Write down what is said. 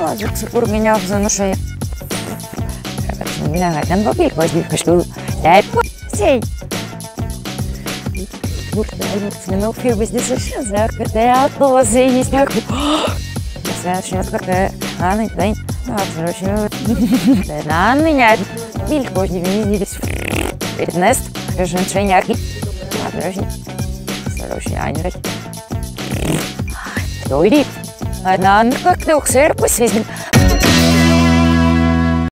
Супруг меня обзанушая. Меня там попил, возьми, что дай сей. Ну, фирма здесь совершенно закрытая, то есть как совершенно закрытая. Анна, дай, короче, Анна, нет, бильк позже виделись. Эрнест, женщина, короче, Анна. Дойди. Она как-то ухсер посвязан.